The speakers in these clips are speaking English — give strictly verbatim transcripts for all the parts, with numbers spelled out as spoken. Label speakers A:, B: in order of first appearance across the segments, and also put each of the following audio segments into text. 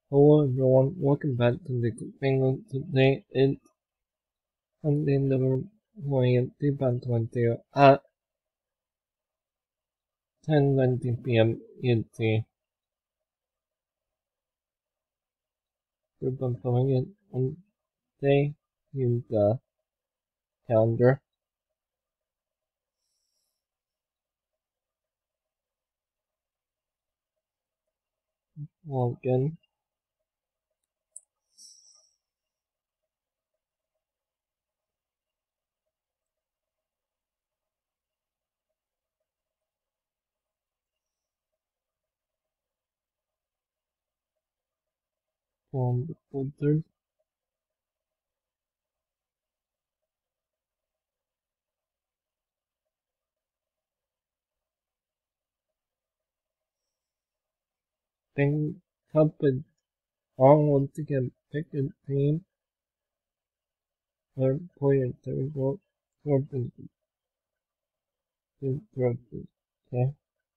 A: Hello everyone, welcome back to the Penguin. Today it's Sunday, November twentieth, twenty twenty at ten twenty p m E T. We're filming it on day in the calendar. Log in. From the folder. Then help it all once again. Pick a theme or point the result for the interrupted. Okay?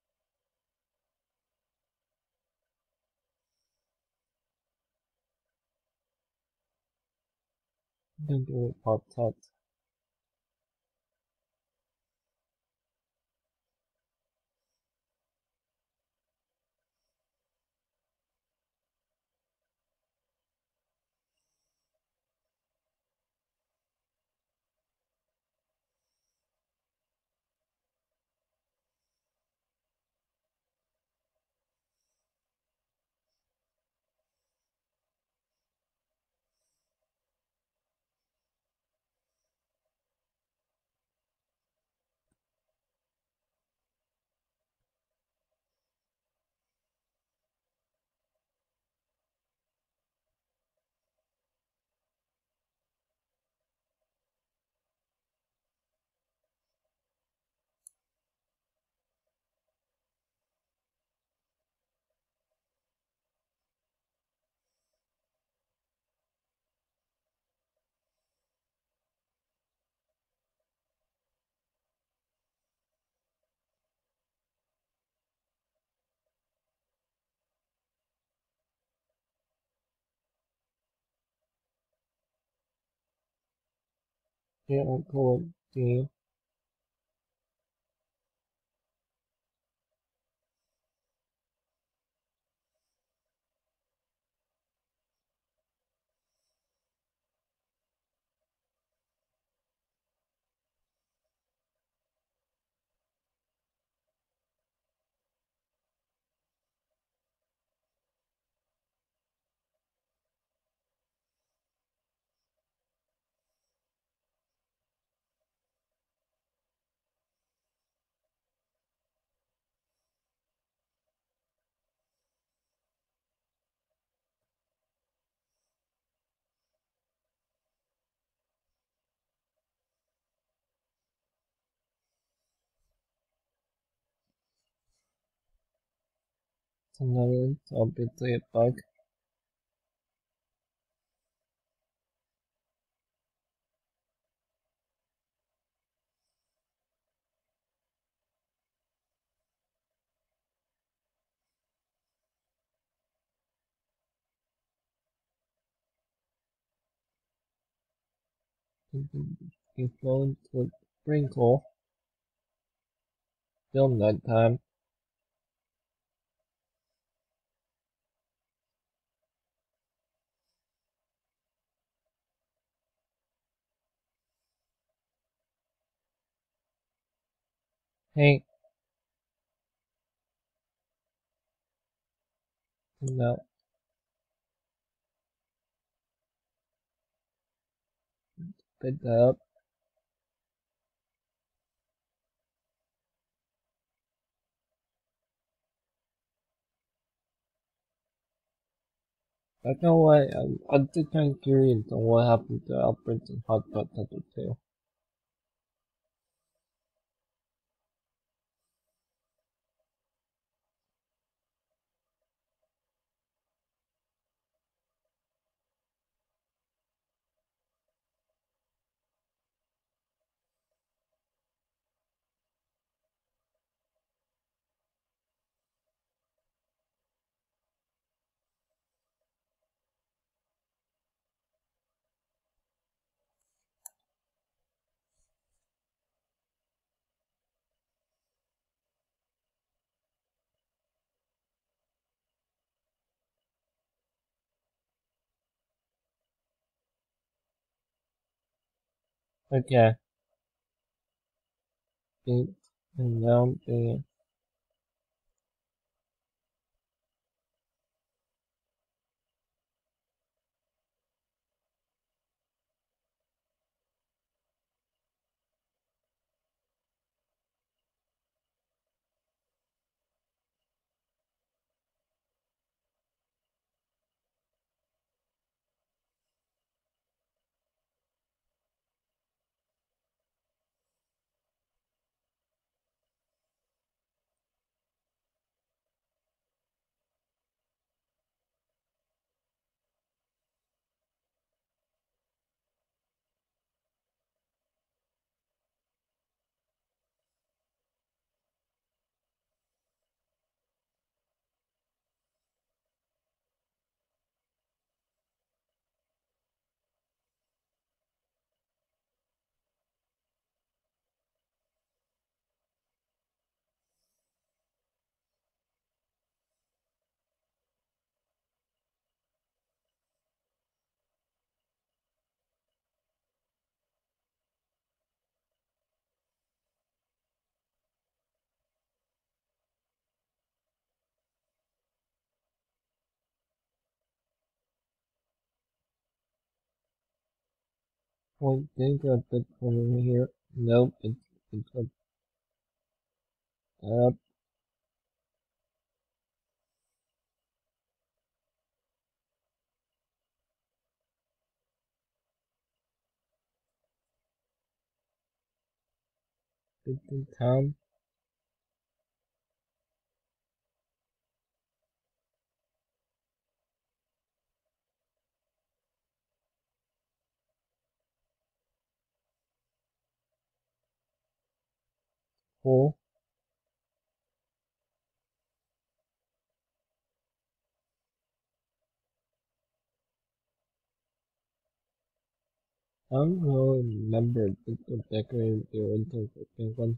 A: Then do it hot text. Here I call it the another obviously a bug. Influence with sprinkle. Still nighttime. Hey, no, pick that up. I know why. I'm, I'm just kind of curious on what happened to Alfred and Hot Potato too. Okay. Eight and now the point think a bit from here. Nope, it's it's up fifty town. Four. I don't really remember this was decorated the original pink one.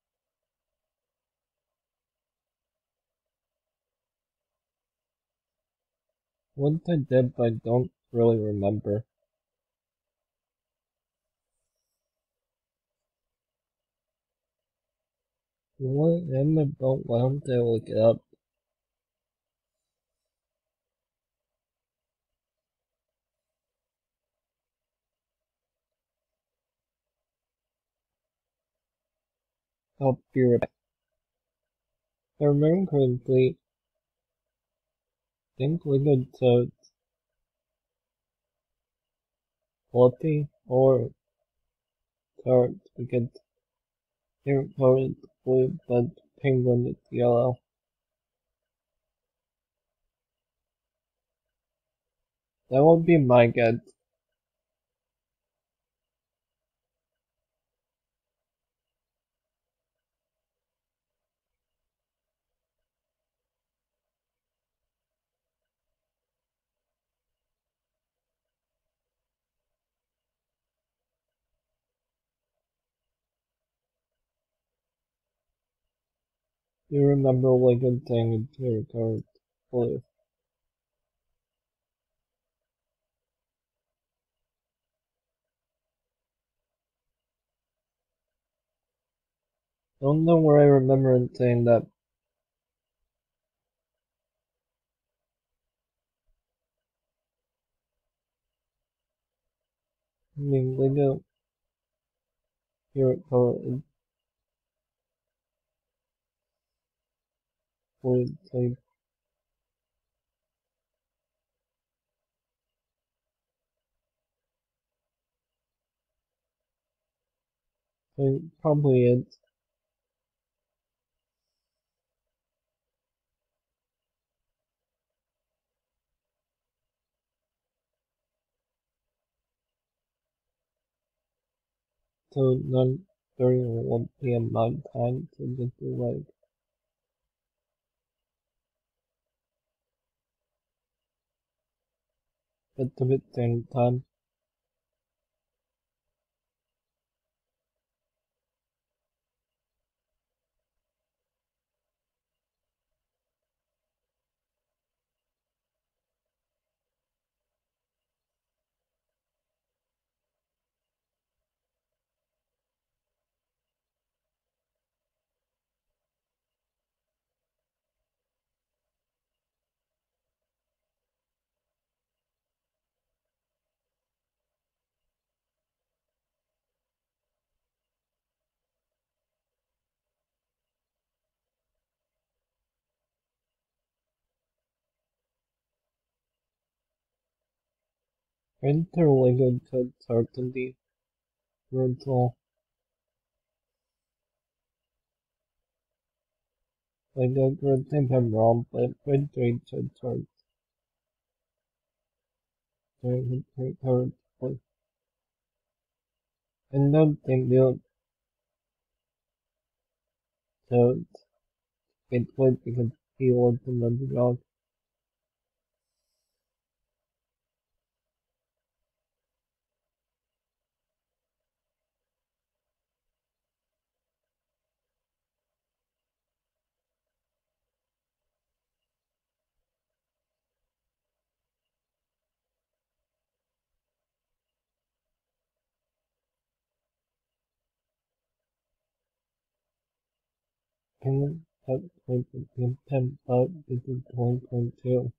A: Once I did, but I don't really remember. You want to end the boat? Why don't they look it up? I'll be right back. If I remember correctly, I think we could to Fluffy or Tart because their color is blue, but Penguin is yellow. That would be my guess. You remember Lincoln saying their color is blue. Don't know where I remember it saying that. I mean, Lego favorite color is blue. So so probably is. So nine thirty or one p m my time. So just do like at the same time. interlinked certainty, brutal, like a good thing wrong, but when they should start doing it correctly. And don't think you to it would because he wants another dog. Can have twenty ten but this is twenty twenty two.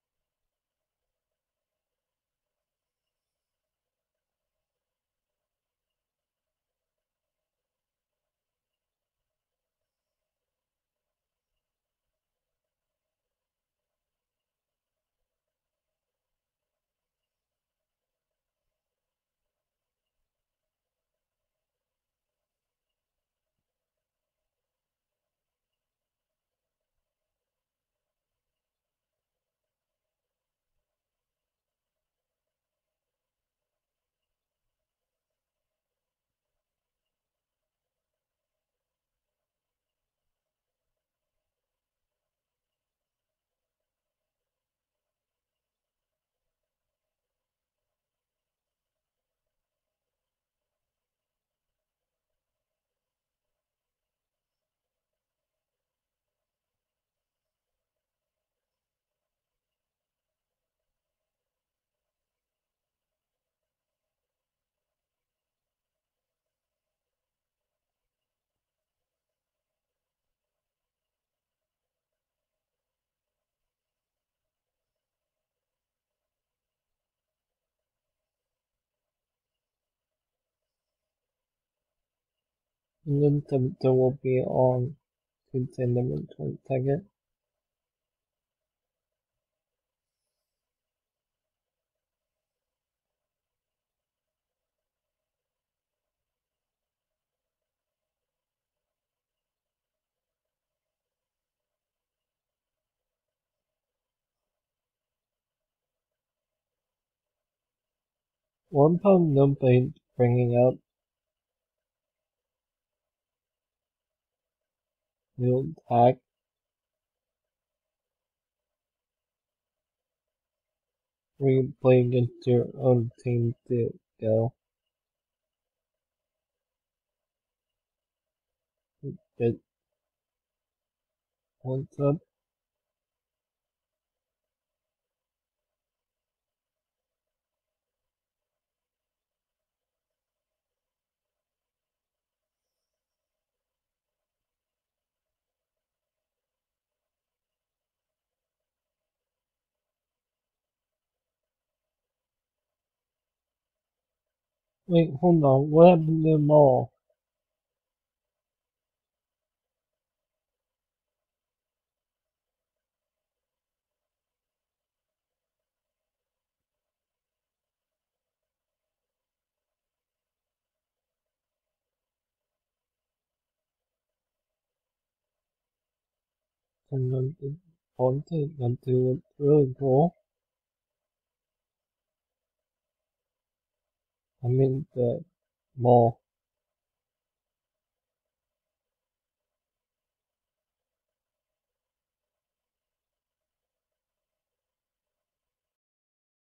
A: And then the, there will be on Tuesday, November twenty second. One pound no paint bringing up new tag. We play against your own team to go. Get what's up? Wait, hold on. What happened to them all? And then the Ponte got to what's really cool. I mean the mall.